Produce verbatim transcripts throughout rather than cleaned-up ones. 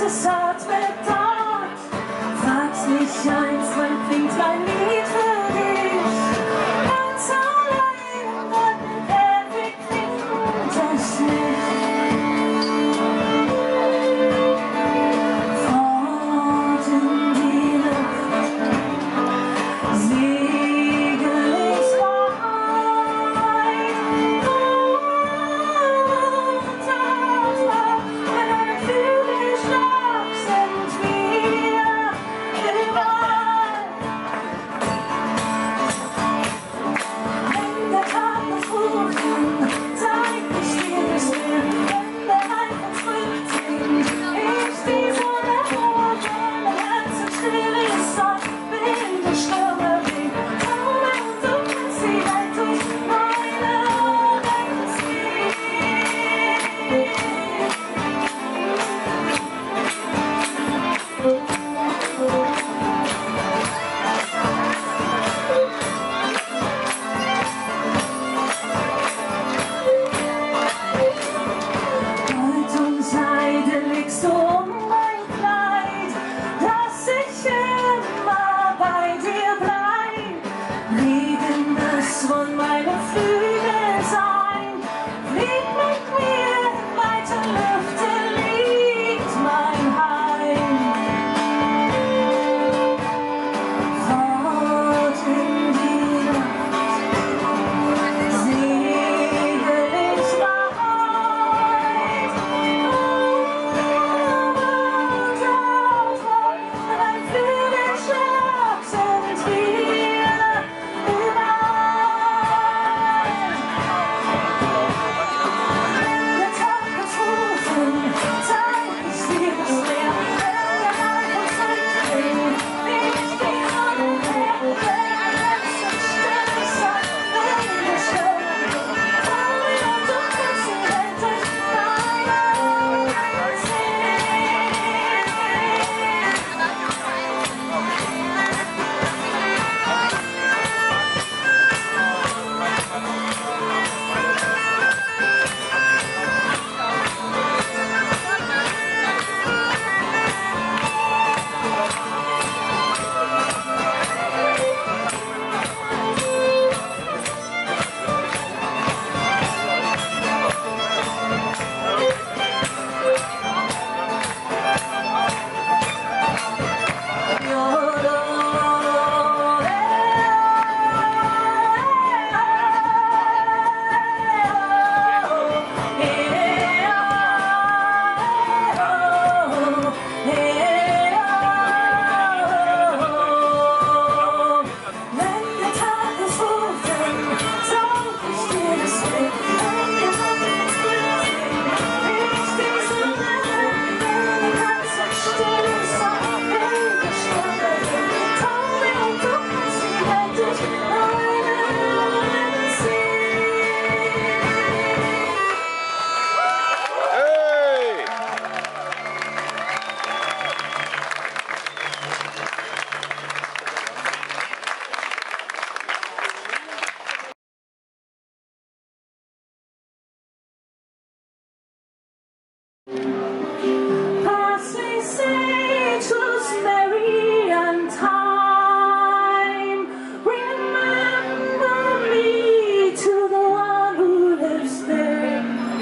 es hart wird dort. Fragst mich eins, wann klingt mein Lied für dich? Ganz allein und ewig klingt es nicht. Fort in die Luft segel ich weit. Mit einem Flügelschlag sind wir überall. Wenn der Tag noch ruht, dann zeig ich dir es mir. Wenn der Rhein zurückdringt, ich die Sonne hoch, mein Herz im Still ist dort, will der Stürme wehen. Komme und du kannst die Welt durch meine Augen ziehen. Gold und Seide legst du um mein Kleid, dass ich immer bei dir bleib. Regen es von meinen Flügeln sein, flieg mit mir in weite Lüfte, liegt mein Heim. Fort in die Luft segel ich weit. Mit einem Flügelschlag sind wir überall. Der Tag ist rufen, zeig ich dir das Meer. Wenn der Rhein uns zurückdringt, ich die Sonne her. Wenn ein letzter Stern ist, will der Stürme wehen. Komm und du kannst die Welt durch meine Augen sehen. Pass me Satan's merry and time. Remember me to the one who lives there.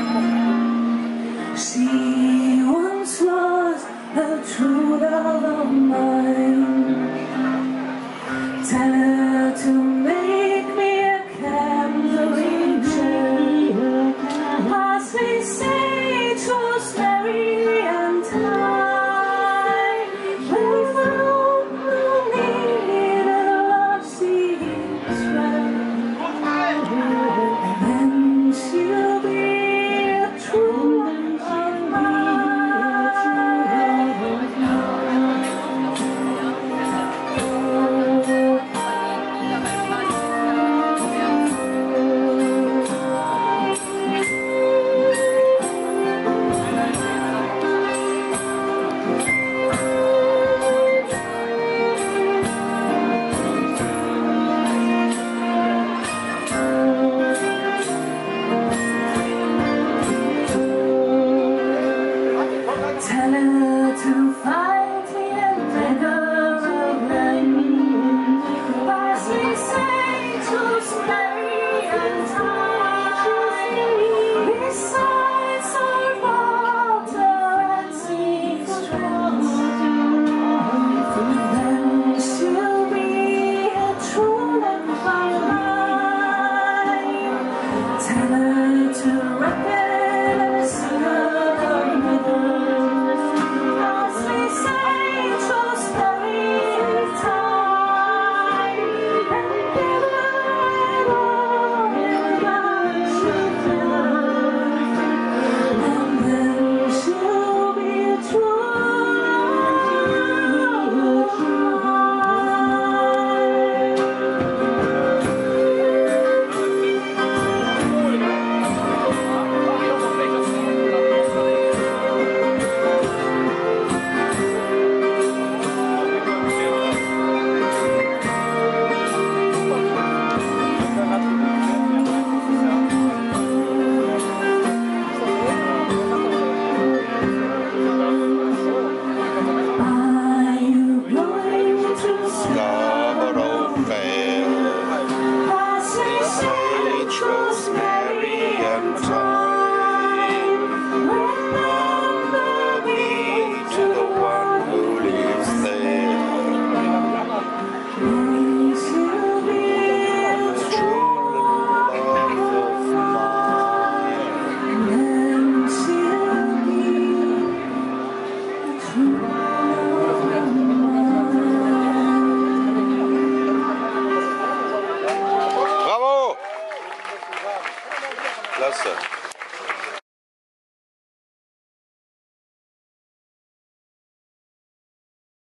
She once was a true love of mine. Tell her to make me a candle in chair. Pass me Satan's merry and time. When found the need of love seems right, then she'll be a true love of mine. Klasse.